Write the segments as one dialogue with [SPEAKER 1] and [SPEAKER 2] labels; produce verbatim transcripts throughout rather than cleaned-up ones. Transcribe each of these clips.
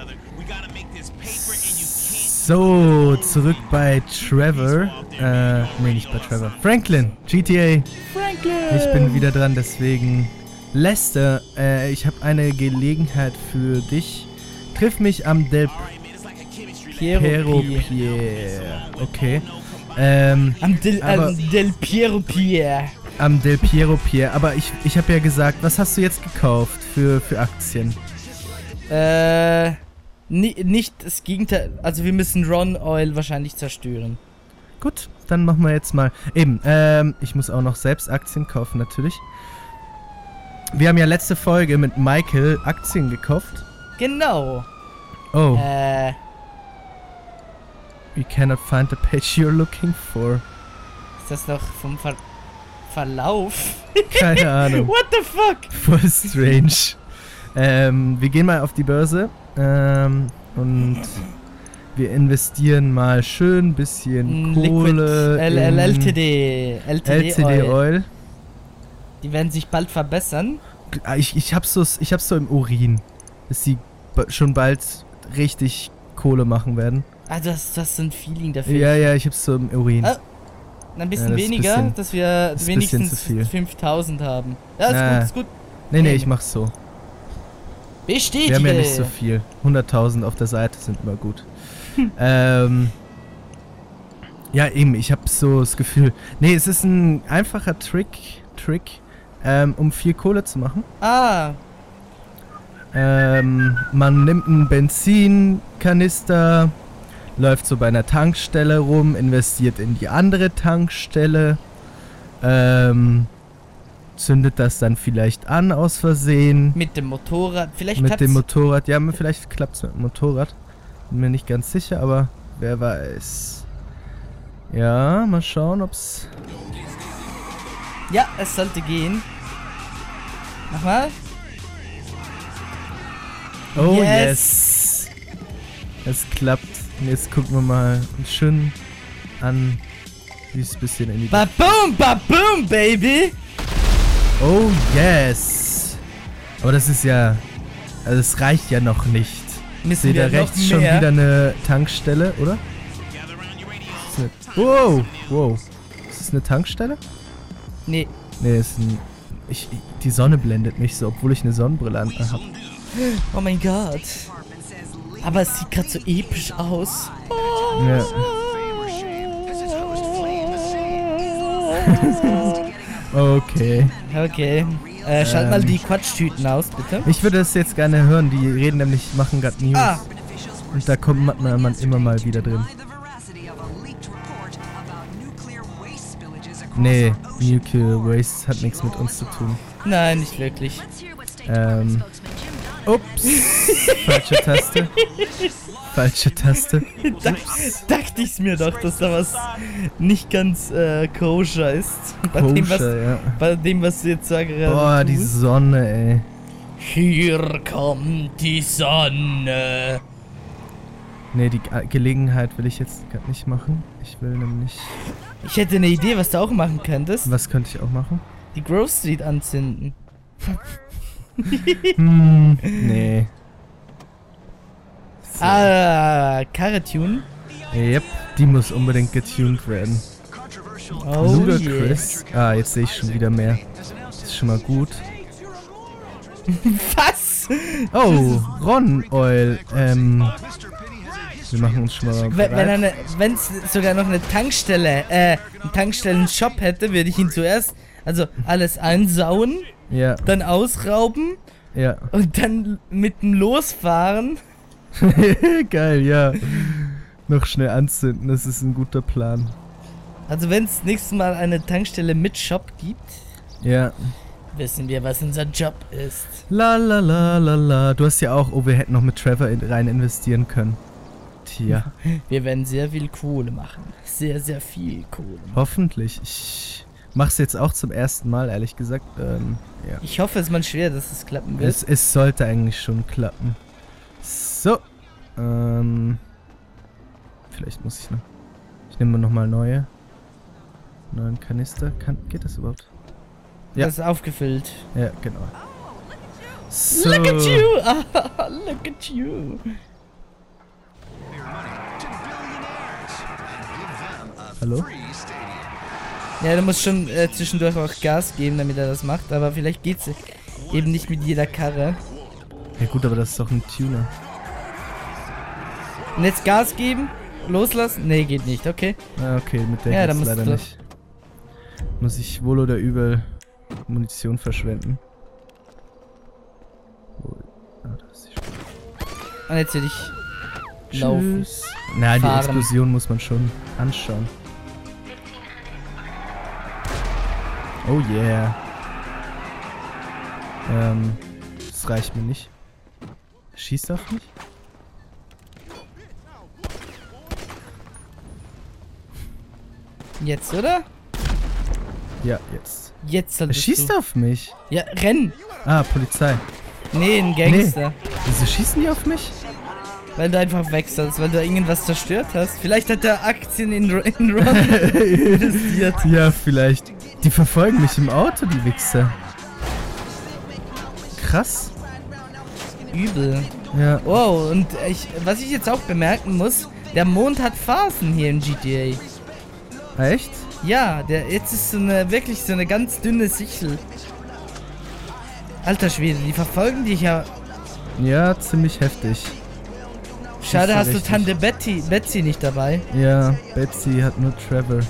[SPEAKER 1] So, zurück bei Trevor. Äh, nee, nicht bei Trevor. Franklin, G T A.
[SPEAKER 2] Franklin!
[SPEAKER 1] Ich bin wieder dran, deswegen. Lester, äh, ich habe eine Gelegenheit für dich. Triff mich am Del
[SPEAKER 2] Piero
[SPEAKER 1] Piero
[SPEAKER 2] Pier.
[SPEAKER 1] Pierre. Okay. Ähm,
[SPEAKER 2] Am Del,
[SPEAKER 1] aber-
[SPEAKER 2] am Del Piero Pier.
[SPEAKER 1] am Del Piero Pierre. Aber ich, ich habe ja gesagt, was hast du jetzt gekauft für, für Aktien?
[SPEAKER 2] Äh, ni nicht das Gegenteil. Also wir müssen Ron Oil wahrscheinlich zerstören.
[SPEAKER 1] Gut, dann machen wir jetzt mal. Eben, ähm, ich muss auch noch selbst Aktien kaufen, natürlich. Wir haben ja letzte Folge mit Michael Aktien gekauft.
[SPEAKER 2] Genau.
[SPEAKER 1] Oh,
[SPEAKER 2] Äh,
[SPEAKER 1] you cannot find the page you're looking for.
[SPEAKER 2] ist das noch vom Ver Verlauf?
[SPEAKER 1] Keine Ahnung.
[SPEAKER 2] What the fuck?
[SPEAKER 1] Voll strange. Ähm, wir gehen mal auf die Börse. Ähm, und wir investieren mal schön ein bisschen Kohle
[SPEAKER 2] Liquid, L L L T D, L T D,
[SPEAKER 1] L T D
[SPEAKER 2] Oil.
[SPEAKER 1] Oil.
[SPEAKER 2] Die werden sich bald verbessern.
[SPEAKER 1] Ah, Ich, ich hab's so, ich hab's so im Urin, dass sie ba- schon bald richtig Kohle machen werden.
[SPEAKER 2] Ah, du hast, du hast so ein Feeling dafür.
[SPEAKER 1] Ja, ja, ich hab's so im Urin.
[SPEAKER 2] Ah, Ein bisschen
[SPEAKER 1] Ja, das ist
[SPEAKER 2] weniger,
[SPEAKER 1] bisschen-
[SPEAKER 2] dass wir
[SPEAKER 1] ist ein bisschen
[SPEAKER 2] wenigstens
[SPEAKER 1] zu viel.
[SPEAKER 2] fünftausend haben. Ja, ist
[SPEAKER 1] Ah.
[SPEAKER 2] gut, ist gut.
[SPEAKER 1] Nee, nee, ich mach's so.
[SPEAKER 2] Bestätige.
[SPEAKER 1] Wir haben ja nicht so viel. hunderttausend auf der Seite sind immer gut. ähm. Ja, eben, ich hab so das Gefühl. Nee, es ist ein einfacher Trick, Trick, ähm, um viel Kohle zu machen.
[SPEAKER 2] Ah,
[SPEAKER 1] Ähm, man nimmt einen Benzinkanister, läuft so bei einer Tankstelle rum, investiert in die andere Tankstelle, ähm, zündet das dann vielleicht an aus Versehen.
[SPEAKER 2] mit dem Motorrad. Vielleicht
[SPEAKER 1] Mit
[SPEAKER 2] klappt's.
[SPEAKER 1] dem Motorrad, ja, vielleicht klappt es mit dem Motorrad. Bin mir nicht ganz sicher, aber wer weiß. Ja, mal schauen, ob's.
[SPEAKER 2] Ja, es sollte gehen. Nochmal.
[SPEAKER 1] Oh
[SPEAKER 2] Yes.
[SPEAKER 1] yes! Es klappt. Und jetzt gucken wir mal schön an, wie es ein bisschen in die.
[SPEAKER 2] Baboom, baboom, baby.
[SPEAKER 1] Oh yes! Aber das ist ja. Also es reicht ja noch nicht. Ich
[SPEAKER 2] Müssen
[SPEAKER 1] sehe da
[SPEAKER 2] wir noch
[SPEAKER 1] rechts schon
[SPEAKER 2] mehr?
[SPEAKER 1] wieder eine Tankstelle, oder? Ist eine, wow! Wow! Ist das eine Tankstelle?
[SPEAKER 2] Nee.
[SPEAKER 1] Nee, ist ein. Ich, ich, die Sonne blendet mich so, obwohl ich eine Sonnenbrille an habe.
[SPEAKER 2] Oh mein Gott. Aber es sieht gerade so episch aus.
[SPEAKER 1] Ja. Okay.
[SPEAKER 2] Okay. Äh, schalt mal
[SPEAKER 1] Ähm.
[SPEAKER 2] die Quatschtüten aus, bitte.
[SPEAKER 1] Ich würde das jetzt gerne hören. Die reden nämlich, machen gerade News.
[SPEAKER 2] Ah.
[SPEAKER 1] Und da kommt man, man immer mal wieder drin. Nee, Nuclear Waste hat nichts mit uns zu tun.
[SPEAKER 2] Nein, nicht wirklich.
[SPEAKER 1] Ähm. Ups. Falsche Taste. Falsche Taste.
[SPEAKER 2] Da, dachte ich's mir doch, dass da was nicht ganz äh, koscher ist. Bei dem, was,
[SPEAKER 1] Koscher, ja.
[SPEAKER 2] bei dem, was du jetzt da gerade
[SPEAKER 1] Boah, die
[SPEAKER 2] tust.
[SPEAKER 1] Sonne, ey.
[SPEAKER 2] Hier kommt die Sonne.
[SPEAKER 1] Nee, die Ge- Gelegenheit will ich jetzt gerade nicht machen. Ich will nämlich...
[SPEAKER 2] Ich hätte eine Idee, was du auch machen könntest.
[SPEAKER 1] Was könnte ich auch machen?
[SPEAKER 2] Die Grove Street anzünden.
[SPEAKER 1] Hm, nee. So.
[SPEAKER 2] Ah, Karre tun.
[SPEAKER 1] Yep, die muss unbedingt getuned werden.
[SPEAKER 2] Oh
[SPEAKER 1] Ludacris. Ah, jetzt sehe ich schon wieder mehr. Das ist schon mal gut.
[SPEAKER 2] yeah. Was?
[SPEAKER 1] Oh, Ron Oil. Ähm, wir machen uns schon mal
[SPEAKER 2] Wenn, wenn
[SPEAKER 1] bereit.
[SPEAKER 2] eine, wenn's sogar noch eine Tankstelle, äh, einen Tankstellen-Shop hätte, würde ich ihn zuerst, also alles einsauen,
[SPEAKER 1] Ja,
[SPEAKER 2] dann ausrauben
[SPEAKER 1] ja.
[SPEAKER 2] und dann mit dem losfahren.
[SPEAKER 1] Geil, ja. Noch schnell anzünden, das ist ein guter Plan.
[SPEAKER 2] Also wenn es nächstes Mal eine Tankstelle mit Shop gibt,
[SPEAKER 1] Ja.
[SPEAKER 2] wissen wir, was unser Job ist.
[SPEAKER 1] La la la la la. Du hast ja auch, oh, wir hätten noch mit Trevor in, rein investieren können. Tja,
[SPEAKER 2] Wir werden sehr viel Kohle machen. Sehr, sehr viel Kohle.
[SPEAKER 1] hoffentlich. Ich mach's jetzt auch zum ersten Mal, ehrlich gesagt. Ähm, ja.
[SPEAKER 2] Ich hoffe, es ist mal schwer, dass es klappen wird.
[SPEAKER 1] Es, es sollte eigentlich schon klappen. So. Ähm. Vielleicht muss ich noch. Ich nehme nochmal neue. Neuen Kanister. Kann, geht das überhaupt? Ja.
[SPEAKER 2] Das ist aufgefüllt.
[SPEAKER 1] Ja, genau. So.
[SPEAKER 2] Look at you! Ah, look at you!
[SPEAKER 1] Hallo?
[SPEAKER 2] Ja, du musst schon äh, zwischendurch auch Gas geben, damit er das macht, aber vielleicht geht's eben nicht mit jeder Karre.
[SPEAKER 1] Ja gut, aber das ist doch ein Tuner.
[SPEAKER 2] Und jetzt Gas geben, loslassen? Nee, geht nicht, okay.
[SPEAKER 1] Ah, okay, mit der
[SPEAKER 2] Ja,
[SPEAKER 1] geht's
[SPEAKER 2] dann musst
[SPEAKER 1] leider
[SPEAKER 2] du-
[SPEAKER 1] nicht. Muss ich wohl oder übel Munition verschwenden. Oh, ah, da ist die Sch-
[SPEAKER 2] Und jetzt will ich laufen.
[SPEAKER 1] Tschüss. Na, die
[SPEAKER 2] Fahren.
[SPEAKER 1] Explosion muss man schon anschauen. Oh yeah. Ähm, das reicht mir nicht. Schießt auf mich?
[SPEAKER 2] Jetzt, oder?
[SPEAKER 1] Ja, jetzt.
[SPEAKER 2] Jetzt
[SPEAKER 1] Er
[SPEAKER 2] solltest
[SPEAKER 1] schießt
[SPEAKER 2] du.
[SPEAKER 1] auf mich.
[SPEAKER 2] Ja, renn!
[SPEAKER 1] Ah, Polizei.
[SPEAKER 2] Nee, ein Gangster.
[SPEAKER 1] Wieso schießen die auf mich?
[SPEAKER 2] Weil du einfach wechselst, weil du irgendwas zerstört hast. Vielleicht hat er Aktien in, Ro- in Ron investiert.
[SPEAKER 1] Ja, vielleicht. Die verfolgen mich im Auto, die Wichser. Krass.
[SPEAKER 2] Übel.
[SPEAKER 1] Ja.
[SPEAKER 2] Oh, und ich, was ich jetzt auch bemerken muss, der Mond hat Phasen hier in G T A.
[SPEAKER 1] Echt?
[SPEAKER 2] Ja, der jetzt ist so eine wirklich so eine ganz dünne Sichel. Alter Schwede, die verfolgen dich ja.
[SPEAKER 1] Ja, ziemlich heftig.
[SPEAKER 2] Schade,
[SPEAKER 1] Ist ja
[SPEAKER 2] hast du
[SPEAKER 1] richtig.
[SPEAKER 2] Tante Betty, Betsy nicht dabei.
[SPEAKER 1] Ja, Betsy hat nur Trevor.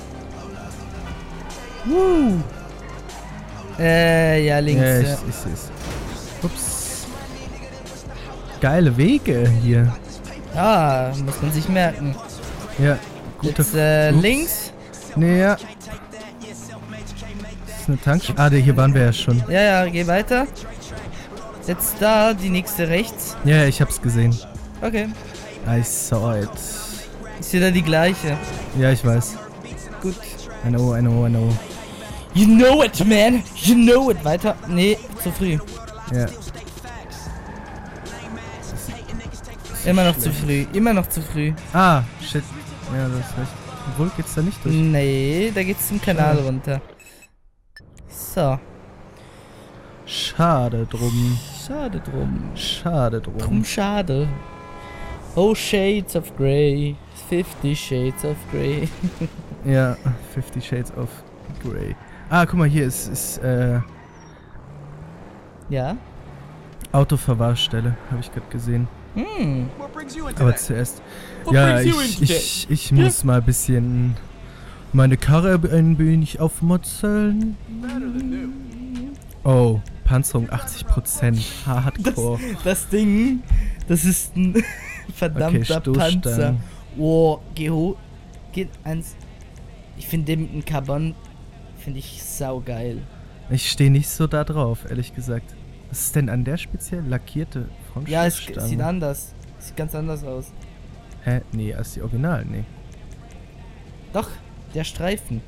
[SPEAKER 2] Woo. Äh, ja, links.
[SPEAKER 1] Ja, ich,
[SPEAKER 2] Ja,
[SPEAKER 1] ich seh's. Ups. Geile Wege hier.
[SPEAKER 2] Ah, muss man sich merken.
[SPEAKER 1] Ja, guter
[SPEAKER 2] Jetzt äh,
[SPEAKER 1] Ups.
[SPEAKER 2] links.
[SPEAKER 1] Nee, ja. Das ist eine Tankstelle. Ah, hier waren wir ja schon.
[SPEAKER 2] Ja, ja, geh weiter. Jetzt da, die nächste rechts.
[SPEAKER 1] Ja, ja, ich hab's gesehen.
[SPEAKER 2] Okay.
[SPEAKER 1] I saw it.
[SPEAKER 2] Ist wieder die gleiche.
[SPEAKER 1] Ja, ich weiß.
[SPEAKER 2] Gut.
[SPEAKER 1] I know, I know, I know.
[SPEAKER 2] You know it, man. You know it. Weiter. Nee, zu früh.
[SPEAKER 1] Ja.
[SPEAKER 2] Immer noch zu früh. Immer noch zu früh.
[SPEAKER 1] Ah, shit. Ja, das ist recht. Obwohl geht's da nicht durch.
[SPEAKER 2] Nee, da geht's zum Kanal
[SPEAKER 1] Schade.
[SPEAKER 2] runter. So.
[SPEAKER 1] Schade drum.
[SPEAKER 2] Schade drum.
[SPEAKER 1] Schade drum.
[SPEAKER 2] Drum schade. Oh, Shades of Grey. Fifty Shades of Grey.
[SPEAKER 1] Ja, Fifty Shades of Grey. Ah, guck mal, hier ist, ist äh,
[SPEAKER 2] Ja?
[SPEAKER 1] Autoverwahrstelle, habe ich gerade gesehen.
[SPEAKER 2] Hm.
[SPEAKER 1] Aber zuerst. Ja, ich, ich, ich muss mal ein bisschen meine Karre ein wenig aufmotzeln. Oh, Panzerung achtzig Prozent. Hardcore.
[SPEAKER 2] Das Ding, das ist ein
[SPEAKER 1] Okay,
[SPEAKER 2] verdammter
[SPEAKER 1] Stoßstangen.
[SPEAKER 2] Panzer. Oh, geh hoch. Geht eins. Ich finde den mit dem Carbon, finde ich saugeil.
[SPEAKER 1] Ich stehe nicht so da drauf, ehrlich gesagt. Was ist denn an der speziell lackierte
[SPEAKER 2] Ja, es
[SPEAKER 1] Frontstoßstange?
[SPEAKER 2] sieht anders. Sieht ganz anders aus.
[SPEAKER 1] Hä? Nee, als die Original, nee.
[SPEAKER 2] Doch, der Streifen.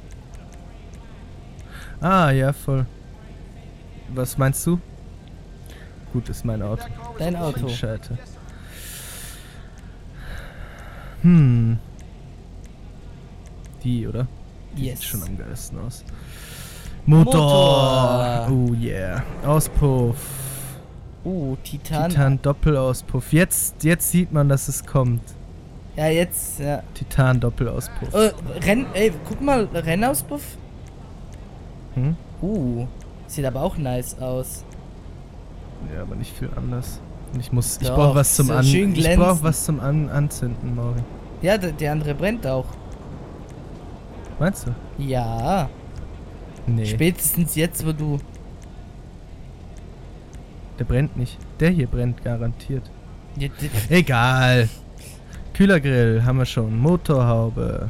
[SPEAKER 1] Ah, ja, voll. Was meinst du? Gut, ist mein Auto.
[SPEAKER 2] Dein
[SPEAKER 1] Ich
[SPEAKER 2] Auto.
[SPEAKER 1] entscheide. Hm. Die, oder? Die
[SPEAKER 2] Yes.
[SPEAKER 1] sieht schon am geilsten aus. Motor!
[SPEAKER 2] Motor.
[SPEAKER 1] Oh yeah. Auspuff.
[SPEAKER 2] Uh, Titan.
[SPEAKER 1] Titan Doppelauspuff. Jetzt, jetzt sieht man, dass es kommt.
[SPEAKER 2] Ja, jetzt, ja.
[SPEAKER 1] Titan Doppelauspuff.
[SPEAKER 2] Äh, Renn, ey, guck mal, Rennauspuff.
[SPEAKER 1] Hm?
[SPEAKER 2] Uh, sieht aber auch nice aus.
[SPEAKER 1] Ja, aber nicht viel anders. Und ich muss, ich
[SPEAKER 2] Doch,
[SPEAKER 1] brauche was zum
[SPEAKER 2] so
[SPEAKER 1] An,
[SPEAKER 2] schön
[SPEAKER 1] ich brauche
[SPEAKER 2] glänzend.
[SPEAKER 1] was zum An Anzünden, Mauri.
[SPEAKER 2] Ja, der, der andere brennt auch.
[SPEAKER 1] Meinst du?
[SPEAKER 2] Ja,
[SPEAKER 1] Nee,
[SPEAKER 2] spätestens jetzt, wo du...
[SPEAKER 1] der brennt nicht. Der hier brennt garantiert.
[SPEAKER 2] Ja, d-
[SPEAKER 1] Egal. Kühlergrill haben wir schon. Motorhaube.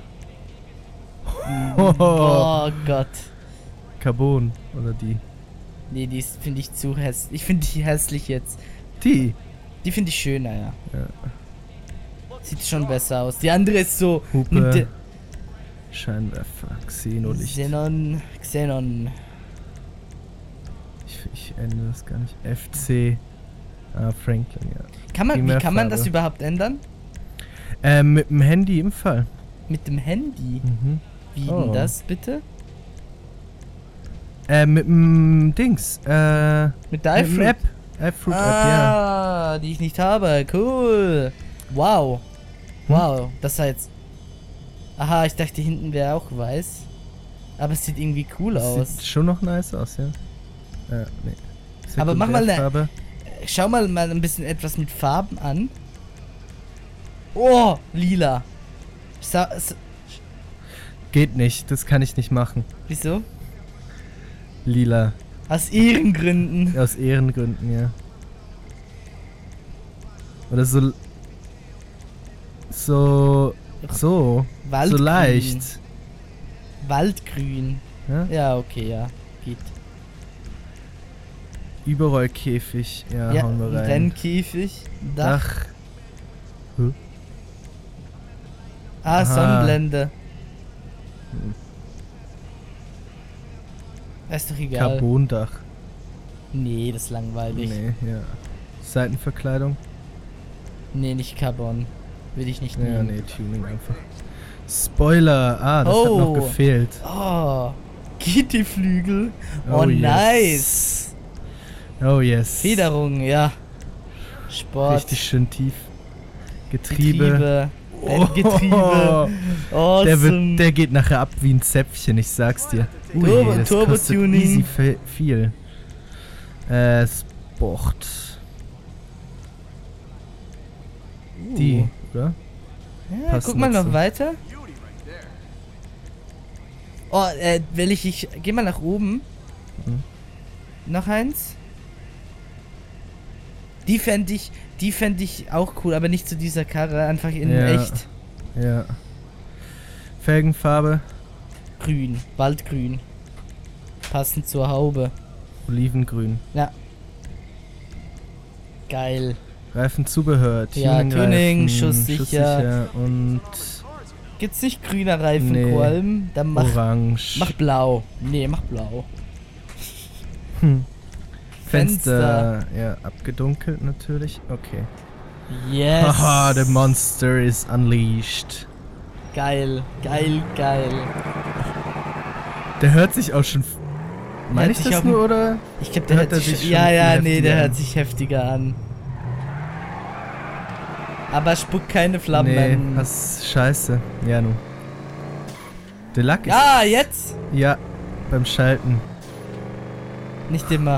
[SPEAKER 2] Oh Gott.
[SPEAKER 1] Carbon oder die.
[SPEAKER 2] Nee, die finde ich zu hässlich. Ich finde die hässlich jetzt.
[SPEAKER 1] Die.
[SPEAKER 2] Die finde ich schöner, ja.
[SPEAKER 1] Ja.
[SPEAKER 2] Sieht schon besser aus. Die andere ist so...
[SPEAKER 1] Hupe.
[SPEAKER 2] nimmt der-
[SPEAKER 1] Scheinwerfer. Xenolicht.
[SPEAKER 2] Xenon, Xenon.
[SPEAKER 1] Ich, ich ändere das gar nicht. F C. Ah, Franklin, ja.
[SPEAKER 2] Kann man, wie
[SPEAKER 1] Primärfarbe.
[SPEAKER 2] kann man das überhaupt ändern?
[SPEAKER 1] Ähm, mit dem Handy im Fall.
[SPEAKER 2] Mit dem Handy?
[SPEAKER 1] Mhm.
[SPEAKER 2] Wie
[SPEAKER 1] Oh.
[SPEAKER 2] denn das, bitte?
[SPEAKER 1] Äh, mit dem Dings. Äh,
[SPEAKER 2] Mit der
[SPEAKER 1] mit dem
[SPEAKER 2] iFruit?
[SPEAKER 1] App. iFruit App, ja.
[SPEAKER 2] Ah, die ich nicht habe. Cool. Wow.
[SPEAKER 1] Hm?
[SPEAKER 2] Wow, das sah jetzt... Aha, ich dachte hinten wäre auch weiß. Aber es sieht irgendwie cool
[SPEAKER 1] Das
[SPEAKER 2] aus.
[SPEAKER 1] sieht schon noch nice aus, ja. Äh, nee.
[SPEAKER 2] Aber mach mal eine-
[SPEAKER 1] Sekundärfarbe.
[SPEAKER 2] Schau mal mal ein bisschen etwas mit Farben an. Oh, lila. Sa s
[SPEAKER 1] Geht nicht, das kann ich nicht machen.
[SPEAKER 2] Wieso?
[SPEAKER 1] Lila.
[SPEAKER 2] Aus Ehrengründen.
[SPEAKER 1] Aus Ehrengründen, ja. Oder so... So... So.
[SPEAKER 2] Waldgrün.
[SPEAKER 1] So leicht.
[SPEAKER 2] Waldgrün.
[SPEAKER 1] Ja?
[SPEAKER 2] Ja, okay, ja. Geht.
[SPEAKER 1] Überrollkäfig. Ja,
[SPEAKER 2] Ja,
[SPEAKER 1] hauen wir
[SPEAKER 2] ein
[SPEAKER 1] rein.
[SPEAKER 2] Rennkäfig. Dach.
[SPEAKER 1] Dach. Huh?
[SPEAKER 2] Ah,
[SPEAKER 1] Aha.
[SPEAKER 2] Sonnenblende.
[SPEAKER 1] Hm.
[SPEAKER 2] Das ist doch egal.
[SPEAKER 1] Carbondach.
[SPEAKER 2] Nee, das ist langweilig. Nee,
[SPEAKER 1] Nee, ja. Seitenverkleidung.
[SPEAKER 2] nicht Carbon. Will ich nicht
[SPEAKER 1] Ja,
[SPEAKER 2] nehmen.
[SPEAKER 1] nee, Tuning einfach. Spoiler. Ah, das hat noch
[SPEAKER 2] Oh.
[SPEAKER 1] gefehlt.
[SPEAKER 2] Oh, G T-Flügel. Oh,
[SPEAKER 1] Oh, yes.
[SPEAKER 2] nice.
[SPEAKER 1] Oh yes.
[SPEAKER 2] Federung, ja. Sport.
[SPEAKER 1] Richtig schön tief. Getriebe.
[SPEAKER 2] Getriebe. Ein Getriebe. Awesome.
[SPEAKER 1] Der, wird, der geht nachher ab wie ein Zäpfchen, ich sag's dir. Ui,
[SPEAKER 2] Turbo-
[SPEAKER 1] das
[SPEAKER 2] Turbo
[SPEAKER 1] kostet
[SPEAKER 2] Tuning.
[SPEAKER 1] easy fe- viel. Äh, Sport.
[SPEAKER 2] Uh.
[SPEAKER 1] Die, oder?
[SPEAKER 2] Ja,
[SPEAKER 1] Passt
[SPEAKER 2] guck mal noch
[SPEAKER 1] dazu.
[SPEAKER 2] weiter. Oh, äh, will ich, ich geh mal nach oben.
[SPEAKER 1] Mhm.
[SPEAKER 2] Noch eins. Die fände ich, die fände ich auch cool, aber nicht zu dieser Karre, einfach in
[SPEAKER 1] Ja.
[SPEAKER 2] echt
[SPEAKER 1] Ja. Felgenfarbe.
[SPEAKER 2] grün, Waldgrün. Passend zur Haube.
[SPEAKER 1] Olivengrün.
[SPEAKER 2] Ja. Geil.
[SPEAKER 1] Reifenzubehör.
[SPEAKER 2] Ja,
[SPEAKER 1] Tuning-Reifen,
[SPEAKER 2] Tuning, schusssicher.
[SPEAKER 1] schusssicher und
[SPEAKER 2] Gibt's nicht grüner Reifen,
[SPEAKER 1] Nee.
[SPEAKER 2] Qualm? Dann mach,
[SPEAKER 1] orange.
[SPEAKER 2] mach blau. Nee, mach blau.
[SPEAKER 1] Hm.
[SPEAKER 2] Fenster.
[SPEAKER 1] Fenster. Ja, abgedunkelt natürlich. Okay.
[SPEAKER 2] Yes.
[SPEAKER 1] Haha, the monster is unleashed.
[SPEAKER 2] Geil, geil, geil.
[SPEAKER 1] Der hört sich auch schon... Meine ich
[SPEAKER 2] sich
[SPEAKER 1] das
[SPEAKER 2] auch-
[SPEAKER 1] nur, oder?
[SPEAKER 2] Ich glaube, der
[SPEAKER 1] Hört
[SPEAKER 2] hört
[SPEAKER 1] er
[SPEAKER 2] sich,
[SPEAKER 1] sich
[SPEAKER 2] ja,
[SPEAKER 1] schon
[SPEAKER 2] ja,
[SPEAKER 1] viel
[SPEAKER 2] nee, der
[SPEAKER 1] heftiger
[SPEAKER 2] hört
[SPEAKER 1] an.
[SPEAKER 2] sich heftiger an. Aber spuckt keine Flammen.
[SPEAKER 1] Nee, was scheiße. Ja, nu. Der Lack ist...
[SPEAKER 2] Ah, jetzt?
[SPEAKER 1] Ja, beim Schalten.
[SPEAKER 2] Nicht immer.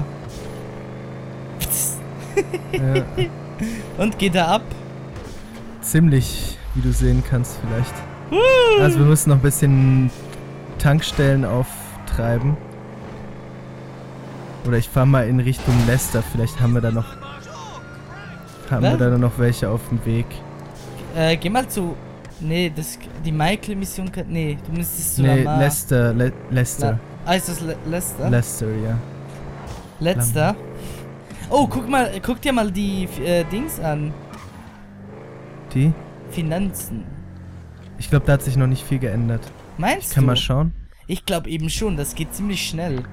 [SPEAKER 1] Ja,
[SPEAKER 2] Und geht er ab?
[SPEAKER 1] ziemlich, wie du sehen kannst vielleicht. Also wir müssen noch ein bisschen Tankstellen auftreiben. Oder ich fahre mal in Richtung Leicester. Vielleicht haben wir da noch... Haben
[SPEAKER 2] Was?
[SPEAKER 1] wir da noch welche auf dem Weg.
[SPEAKER 2] Äh, geh mal zu... Nee, das, die Michael-Mission kann... Nee, du müsstest zu
[SPEAKER 1] Nee,
[SPEAKER 2] Lamar.
[SPEAKER 1] Leicester, Le Leicester.
[SPEAKER 2] La ah, ist das Le Leicester?
[SPEAKER 1] Leicester, ja.
[SPEAKER 2] Letzter. Oh, guck mal, guck dir mal die äh, Dings an.
[SPEAKER 1] Die?
[SPEAKER 2] Finanzen.
[SPEAKER 1] Ich glaube, da hat sich noch nicht viel geändert.
[SPEAKER 2] Meinst
[SPEAKER 1] Ich kann
[SPEAKER 2] du?
[SPEAKER 1] mal schauen.
[SPEAKER 2] Ich glaube eben schon, das geht ziemlich schnell.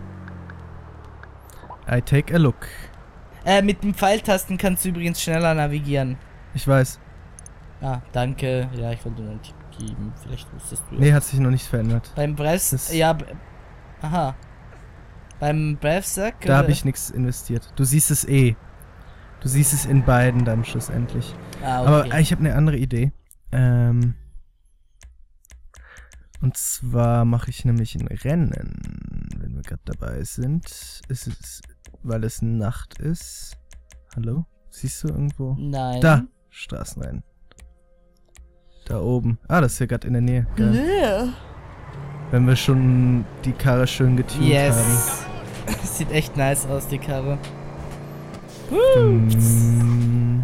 [SPEAKER 1] I take a look.
[SPEAKER 2] Äh, mit den Pfeiltasten kannst du übrigens schneller navigieren.
[SPEAKER 1] Ich weiß.
[SPEAKER 2] Ah, danke. Ja, ich wollte nur einen Tipp geben. Vielleicht wusstest du.
[SPEAKER 1] Nee, hat sich noch nichts verändert.
[SPEAKER 2] Beim Brevs...
[SPEAKER 1] Das-
[SPEAKER 2] Ja, b- aha. Beim Brevsack...
[SPEAKER 1] Da habe ich nichts investiert. Du siehst es eh. Du siehst es in beiden dann schlussendlich.
[SPEAKER 2] Ah,
[SPEAKER 1] Aber
[SPEAKER 2] okay.
[SPEAKER 1] äh, ich habe eine andere Idee. Ähm... Und zwar mache ich nämlich ein Rennen, wenn wir gerade dabei sind. Ist es, weil es Nacht ist. Hallo? Siehst du irgendwo?
[SPEAKER 2] Nein.
[SPEAKER 1] Da! Straßenrennen. Da oben. Ah, das ist ja gerade in der Nähe. Geil.
[SPEAKER 2] Yeah.
[SPEAKER 1] Wenn wir schon die Karre schön getunt haben.
[SPEAKER 2] Yes. Sieht echt nice aus, die Karre.
[SPEAKER 1] Mm,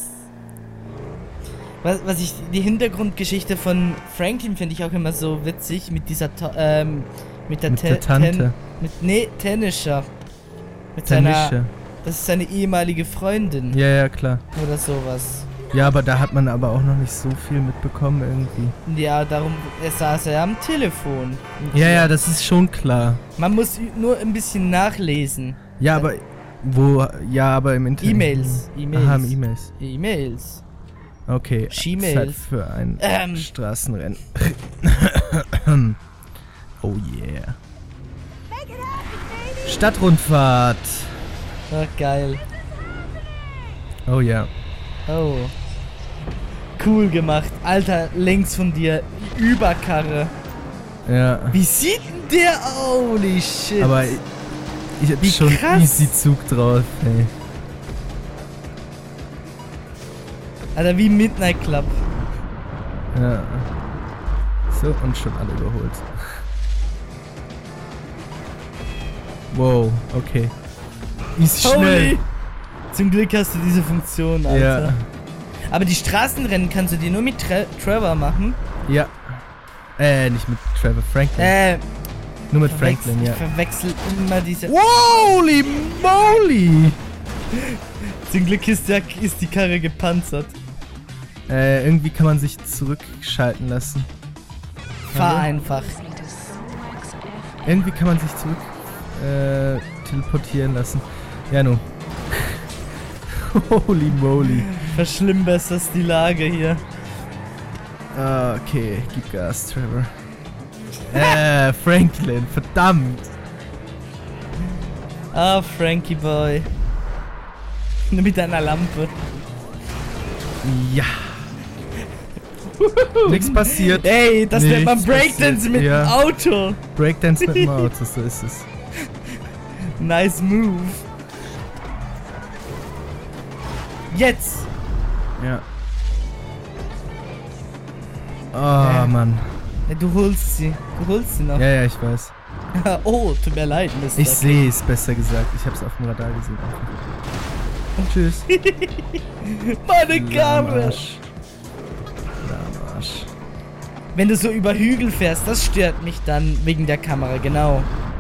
[SPEAKER 2] Was, was ich, die Hintergrundgeschichte von Franklin finde ich auch immer so witzig mit dieser, Ta ähm, mit der,
[SPEAKER 1] Mit
[SPEAKER 2] Te-
[SPEAKER 1] der Tante.
[SPEAKER 2] Ten mit, nee, Tanisha. Mit seiner,
[SPEAKER 1] Tanisha.
[SPEAKER 2] das ist seine ehemalige Freundin.
[SPEAKER 1] Ja, ja, klar.
[SPEAKER 2] Oder sowas.
[SPEAKER 1] Ja, aber da hat man aber auch noch nicht so viel mitbekommen irgendwie.
[SPEAKER 2] Ja, darum, er saß er am Telefon.
[SPEAKER 1] Ja, ja, das ist schon klar.
[SPEAKER 2] Man muss ü- nur ein bisschen nachlesen.
[SPEAKER 1] Ja, aber wo, ja, aber im Internet.
[SPEAKER 2] E-Mails. E-Mails.
[SPEAKER 1] Aha, E-Mails.
[SPEAKER 2] E-Mails.
[SPEAKER 1] Okay,
[SPEAKER 2] She-Mails.
[SPEAKER 1] Zeit für ein
[SPEAKER 2] Ähm.
[SPEAKER 1] Straßenrennen. Oh yeah. Stadtrundfahrt.
[SPEAKER 2] Oh, geil.
[SPEAKER 1] Oh ja.
[SPEAKER 2] Oh. Cool gemacht. Alter, links von dir. Überkarre.
[SPEAKER 1] Ja.
[SPEAKER 2] Wie sieht denn der? Holy shit.
[SPEAKER 1] Aber ich, ich hab
[SPEAKER 2] Wie
[SPEAKER 1] schon
[SPEAKER 2] krass.
[SPEAKER 1] easy Zug drauf, ey.
[SPEAKER 2] Alter, wie Midnight Club.
[SPEAKER 1] Ja. So, und schon alle überholt. Wow, okay. Easy schnell.
[SPEAKER 2] Holy. Zum Glück hast du diese Funktion, Alter.
[SPEAKER 1] Ja.
[SPEAKER 2] Aber die Straßenrennen kannst du dir nur mit Tra Trevor machen.
[SPEAKER 1] Ja. Äh, nicht mit Trevor Franklin.
[SPEAKER 2] Äh,
[SPEAKER 1] Nur mit
[SPEAKER 2] verwechsel,
[SPEAKER 1] Franklin, ja.
[SPEAKER 2] ich verwechsel immer diese...
[SPEAKER 1] Holy moly!
[SPEAKER 2] Zum Glück ist, der, ist die Karre gepanzert.
[SPEAKER 1] Äh, irgendwie kann man sich zurückschalten lassen.
[SPEAKER 2] Fahr
[SPEAKER 1] Hallo?
[SPEAKER 2] einfach.
[SPEAKER 1] Irgendwie kann man sich zurück äh, teleportieren lassen. Ja, nun. Holy moly.
[SPEAKER 2] Verschlimmbesserst die Lage hier.
[SPEAKER 1] Ah, okay, gib Gas, Trevor. Äh, Franklin, verdammt.
[SPEAKER 2] Ah, Frankie Boy. Nur mit einer Lampe.
[SPEAKER 1] Ja. Nichts passiert.
[SPEAKER 2] Ey, das nennt man
[SPEAKER 1] Nichts
[SPEAKER 2] Breakdance
[SPEAKER 1] passiert,
[SPEAKER 2] mit
[SPEAKER 1] ja.
[SPEAKER 2] dem Auto.
[SPEAKER 1] Breakdance mit dem Auto, so ist es.
[SPEAKER 2] Nice move. Jetzt.
[SPEAKER 1] Ja. Oh,
[SPEAKER 2] Äh.
[SPEAKER 1] Mann.
[SPEAKER 2] Ja, du holst sie. Du holst sie noch.
[SPEAKER 1] Ja, ja, ich weiß.
[SPEAKER 2] Oh, tut mir leid, Mister
[SPEAKER 1] Ich sehe es, besser gesagt. Ich hab's auf dem Radar gesehen. Und tschüss.
[SPEAKER 2] Meine Kamera.
[SPEAKER 1] Lahmarsch. Lahmarsch.
[SPEAKER 2] Wenn du so über Hügel fährst, das stört mich dann wegen der Kamera, genau.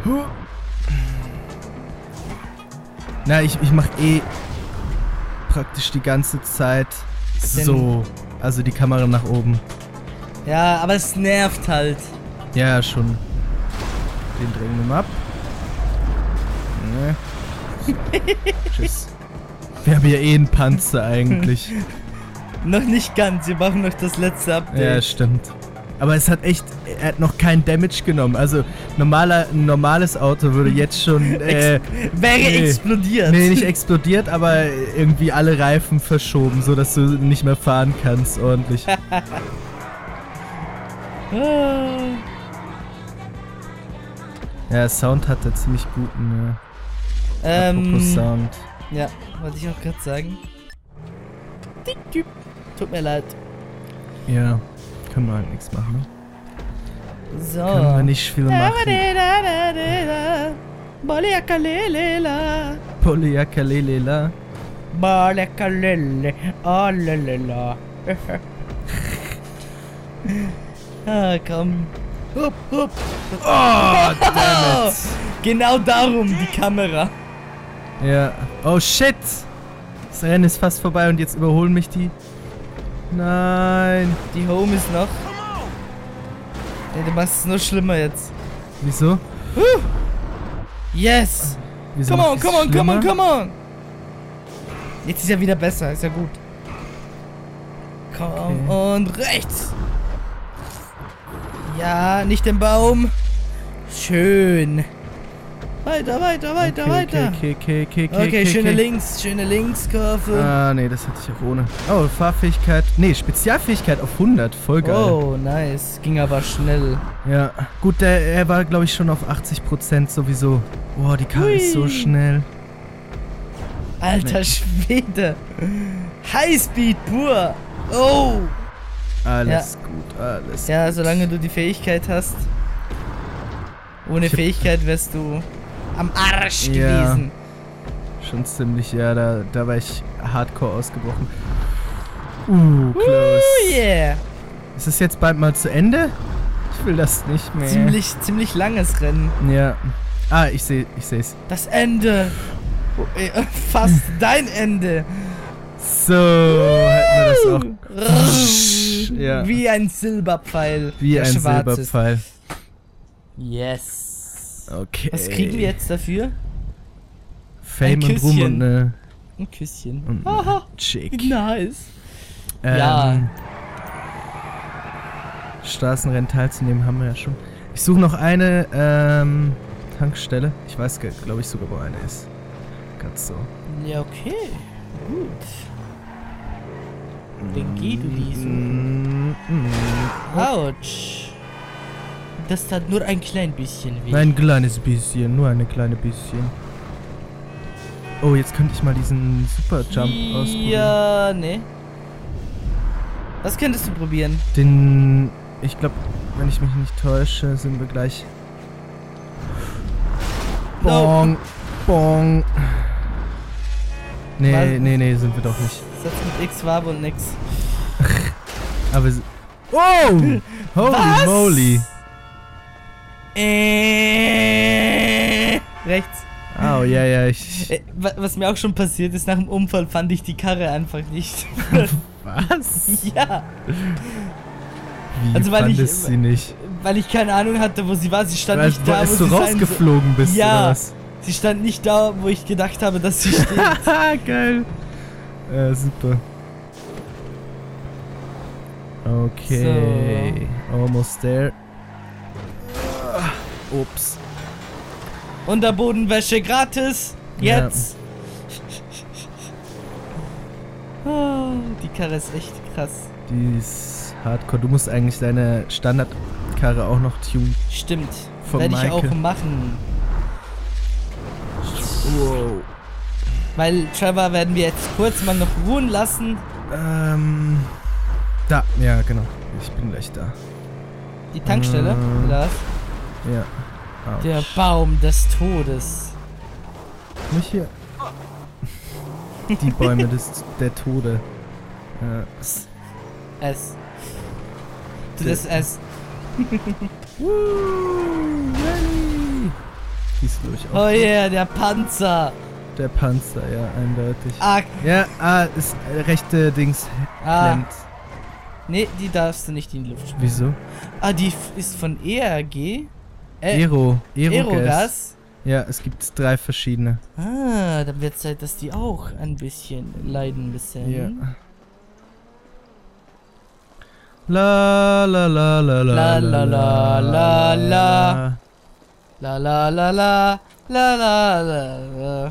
[SPEAKER 1] Na, ich, ich mach eh praktisch die ganze Zeit so. Also die Kamera nach oben.
[SPEAKER 2] Ja, aber es nervt halt.
[SPEAKER 1] Ja, schon. Den drehen wir mal ab. Ne. So. Tschüss. Wir haben ja eh einen Panzer eigentlich.
[SPEAKER 2] Noch nicht ganz, wir machen noch das letzte Update.
[SPEAKER 1] Ja, stimmt. Aber es hat echt, er hat noch keinen Damage genommen. Also normaler, ein normales Auto würde jetzt schon äh,
[SPEAKER 2] Wäre
[SPEAKER 1] nee.
[SPEAKER 2] explodiert.
[SPEAKER 1] Nee, nicht explodiert, aber irgendwie alle Reifen verschoben, so dass du nicht mehr fahren kannst ordentlich. Ja, Sound hat er ziemlich guten. Ja.
[SPEAKER 2] Ähm,
[SPEAKER 1] Apropos Sound.
[SPEAKER 2] Ja, wollte ich auch gerade sagen. Tut mir leid.
[SPEAKER 1] Ja, können wir halt nichts machen, ne?
[SPEAKER 2] So.
[SPEAKER 1] Können wir nicht viel machen.
[SPEAKER 2] Baliakalelela.
[SPEAKER 1] Polyakalelela.
[SPEAKER 2] Baliakalele. Oh, lalala. Ah, komm. Hup, hup.
[SPEAKER 1] Oh, damn it.
[SPEAKER 2] Genau darum, die Kamera.
[SPEAKER 1] Ja. Oh shit! Das Rennen ist fast vorbei und jetzt überholen mich die. Nein.
[SPEAKER 2] Die Home ist noch. Ey, du machst es nur schlimmer jetzt.
[SPEAKER 1] Wieso?
[SPEAKER 2] Uh. Yes!
[SPEAKER 1] Wieso
[SPEAKER 2] Come on,
[SPEAKER 1] macht
[SPEAKER 2] come
[SPEAKER 1] es
[SPEAKER 2] on, come on,
[SPEAKER 1] schlimmer?
[SPEAKER 2] come on! Jetzt ist ja wieder besser, ist ja gut. Komm,
[SPEAKER 1] Okay.
[SPEAKER 2] und rechts! Ja, nicht den Baum. Schön. Weiter, weiter, weiter,
[SPEAKER 1] okay,
[SPEAKER 2] weiter.
[SPEAKER 1] Okay, okay, okay, okay,
[SPEAKER 2] Okay, schöne Links, schöne Linkskurve.
[SPEAKER 1] Ah, nee, das hatte ich auch ohne. Oh, Fahrfähigkeit. Nee, Spezialfähigkeit auf hundert. Voll geil.
[SPEAKER 2] Oh, nice. Ging aber schnell.
[SPEAKER 1] Ja. Gut, der, er war, glaube ich, schon auf achtzig Prozent sowieso. Boah, die Karre
[SPEAKER 2] Hui.
[SPEAKER 1] ist so schnell.
[SPEAKER 2] Alter
[SPEAKER 1] Nee.
[SPEAKER 2] Schwede. Highspeed pur. Oh.
[SPEAKER 1] Alles gut, alles
[SPEAKER 2] Ja,
[SPEAKER 1] gut.
[SPEAKER 2] solange du die Fähigkeit hast. Ohne
[SPEAKER 1] Ich hab-
[SPEAKER 2] Fähigkeit wärst du am Arsch
[SPEAKER 1] Ja.
[SPEAKER 2] gewesen.
[SPEAKER 1] Schon ziemlich, ja, da, da war ich hardcore ausgebrochen. Uh, close.
[SPEAKER 2] Oh yeah.
[SPEAKER 1] Ist es jetzt bald mal zu Ende? Ich will das nicht mehr.
[SPEAKER 2] Ziemlich, ziemlich langes Rennen.
[SPEAKER 1] Ja. Ah, ich sehe, ich sehe es.
[SPEAKER 2] Das Ende. Oh, äh, fast dein Ende.
[SPEAKER 1] So, hätten wir das auch. Ja.
[SPEAKER 2] Wie ein Silberpfeil.
[SPEAKER 1] Wie
[SPEAKER 2] der
[SPEAKER 1] ein
[SPEAKER 2] schwarz ist.
[SPEAKER 1] Silberpfeil.
[SPEAKER 2] Yes.
[SPEAKER 1] Okay.
[SPEAKER 2] Was kriegen wir jetzt dafür?
[SPEAKER 1] Fame
[SPEAKER 2] Ein
[SPEAKER 1] und Ruhm
[SPEAKER 2] Küsschen.
[SPEAKER 1] und eine,
[SPEAKER 2] Ein Küsschen.
[SPEAKER 1] und
[SPEAKER 2] Aha.
[SPEAKER 1] eine Chick.
[SPEAKER 2] Nice.
[SPEAKER 1] Ähm,
[SPEAKER 2] Ja.
[SPEAKER 1] Straßenrennen teilzunehmen haben wir ja schon. Ich suche noch eine ähm, Tankstelle. Ich weiß, glaube ich, sogar, wo eine ist. Ganz so.
[SPEAKER 2] Ja, okay. Gut. Dann geh du die suchen.
[SPEAKER 1] Mm, Hm.
[SPEAKER 2] Autsch. Das tat nur ein klein bisschen weh.
[SPEAKER 1] Ein kleines bisschen, nur eine kleine bisschen. Oh, jetzt könnte ich mal diesen Super Jump ausprobieren.
[SPEAKER 2] Ja, nee. Was könntest du probieren?
[SPEAKER 1] Den, ich glaube, wenn ich mich nicht täusche, sind wir gleich. Bong,
[SPEAKER 2] No.
[SPEAKER 1] bong. Nee,
[SPEAKER 2] Was?
[SPEAKER 1] nee, nee, sind wir doch nicht.
[SPEAKER 2] Satz mit X war wohl nix.
[SPEAKER 1] Aber sie- oh! Holy
[SPEAKER 2] Was?
[SPEAKER 1] moly!
[SPEAKER 2] Äh, rechts.
[SPEAKER 1] Oh, ja, ja, ich.
[SPEAKER 2] Äh, wa- was mir auch schon passiert ist, nach dem Unfall fand ich die Karre einfach nicht.
[SPEAKER 1] Was?
[SPEAKER 2] Ja,
[SPEAKER 1] Wie
[SPEAKER 2] Also, weil ich-
[SPEAKER 1] fandest sie nicht?
[SPEAKER 2] weil ich keine Ahnung hatte, wo sie war. Sie stand
[SPEAKER 1] Weil,
[SPEAKER 2] nicht da, wo
[SPEAKER 1] als du
[SPEAKER 2] sie sein
[SPEAKER 1] rausgeflogen bist,
[SPEAKER 2] Ja.
[SPEAKER 1] oder was?
[SPEAKER 2] soll. Sie stand nicht da, wo ich gedacht habe, dass sie steht.
[SPEAKER 1] Haha, geil. Ja, super. Okay. Almost there. Ah, ups.
[SPEAKER 2] Unterbodenwäsche gratis. Jetzt. Oh, die Karre ist echt krass.
[SPEAKER 1] Die ist hardcore. Du musst eigentlich deine Standardkarre auch noch tunen.
[SPEAKER 2] Stimmt.
[SPEAKER 1] Von
[SPEAKER 2] Werde ich auch
[SPEAKER 1] Maike.
[SPEAKER 2] machen.
[SPEAKER 1] Wow.
[SPEAKER 2] Weil Trevor werden wir jetzt kurz mal noch ruhen lassen.
[SPEAKER 1] Ähm. Da. Ja, genau. Ich bin gleich da.
[SPEAKER 2] Die Tankstelle,
[SPEAKER 1] Ähm.
[SPEAKER 2] oder was?
[SPEAKER 1] Ja. Autsch.
[SPEAKER 2] Der Baum des Todes.
[SPEAKER 1] Nicht hier. Die Bäume des, der Tode. Ja.
[SPEAKER 2] S. Du
[SPEAKER 1] Der-
[SPEAKER 2] das S.
[SPEAKER 1] Woo, Rally. Hieß, glaube ich, auch.
[SPEAKER 2] Oh yeah, der Panzer.
[SPEAKER 1] Der Panzer, ja, eindeutig.
[SPEAKER 2] Ah,
[SPEAKER 1] Ja, ah, ist äh, rechte Dings
[SPEAKER 2] Ah.
[SPEAKER 1] klemmt.
[SPEAKER 2] nee, die darfst du nicht in die Luft springen.
[SPEAKER 1] Wieso?
[SPEAKER 2] Ah, die f- ist von E R G. Äh,
[SPEAKER 1] Aero. Aerogas.
[SPEAKER 2] Aerogas.
[SPEAKER 1] Ja, es gibt drei verschiedene.
[SPEAKER 2] Ah, dann wird Zeit, dass die auch ein bisschen leiden müssen.
[SPEAKER 1] Ja. La la la la la
[SPEAKER 2] La, la, la, la, la. La la la la la la la la.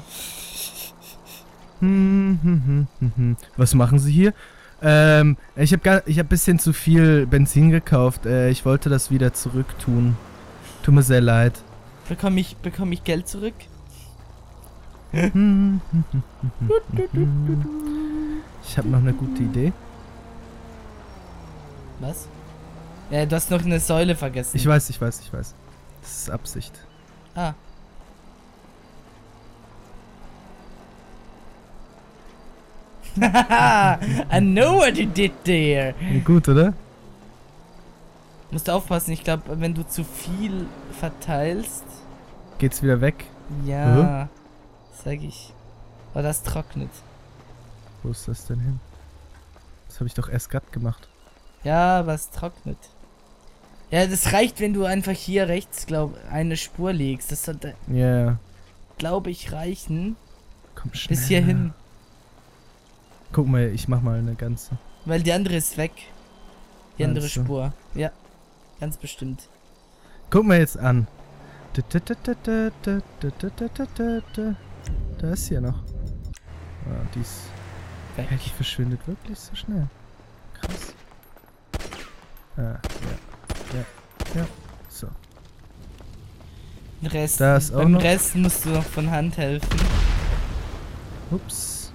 [SPEAKER 1] Hm, hm, hm, hm, hm. Was machen Sie hier? Ähm, ich habe gar, ich habe bisschen zu viel Benzin gekauft. Äh, ich wollte das wieder zurücktun. Tut mir sehr leid.
[SPEAKER 2] Bekomme ich, bekomme ich Geld zurück?
[SPEAKER 1] Hm, hm, hm, hm, hm, hm, hm. Ich habe noch eine gute Idee.
[SPEAKER 2] Was? Ja, du hast noch eine Säule vergessen.
[SPEAKER 1] Ich weiß, ich weiß, ich weiß. Das ist Absicht.
[SPEAKER 2] Ah. I know what you did there.
[SPEAKER 1] Gut, oder?
[SPEAKER 2] Musst du aufpassen, ich glaube, wenn du zu viel verteilst,
[SPEAKER 1] Geht's wieder weg?
[SPEAKER 2] ja, sag ich. Aber das trocknet.
[SPEAKER 1] Wo ist das denn hin? Das habe ich doch erst gerade gemacht.
[SPEAKER 2] Ja, aber es trocknet. Ja, das reicht, wenn du einfach hier rechts, glaub, eine Spur legst. Das sollte,
[SPEAKER 1] Ja, yeah.
[SPEAKER 2] glaube ich, reichen.
[SPEAKER 1] Komm schnell.
[SPEAKER 2] Bis hierhin.
[SPEAKER 1] Guck mal, ich mach mal eine ganze.
[SPEAKER 2] Weil die andere ist weg. Die andere
[SPEAKER 1] Meinst du?
[SPEAKER 2] Spur. Ja, ganz bestimmt.
[SPEAKER 1] Guck mal jetzt an. Da ist hier noch. Ah, die ist.
[SPEAKER 2] Weg.
[SPEAKER 1] Die verschwindet wirklich so schnell. Krass. Ah, ja. Ja. Ja. So.
[SPEAKER 2] Den Rest,
[SPEAKER 1] Da ist auch
[SPEAKER 2] beim
[SPEAKER 1] noch-
[SPEAKER 2] Rest musst du noch von Hand helfen.
[SPEAKER 1] Ups.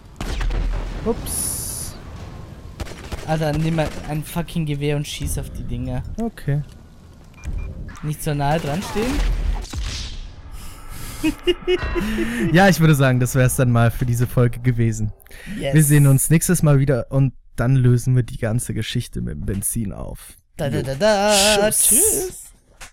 [SPEAKER 1] Ups.
[SPEAKER 2] Alter, nimm mal ein fucking Gewehr und schieß auf die Dinger.
[SPEAKER 1] Okay.
[SPEAKER 2] Nicht so nahe dran stehen.
[SPEAKER 1] Ja, ich würde sagen, das wäre es dann mal für diese Folge gewesen.
[SPEAKER 2] Yes.
[SPEAKER 1] Wir sehen uns nächstes Mal wieder und dann lösen wir die ganze Geschichte mit dem Benzin auf.
[SPEAKER 2] Da, da, da, da.
[SPEAKER 1] Tschüss.
[SPEAKER 2] Tschüss.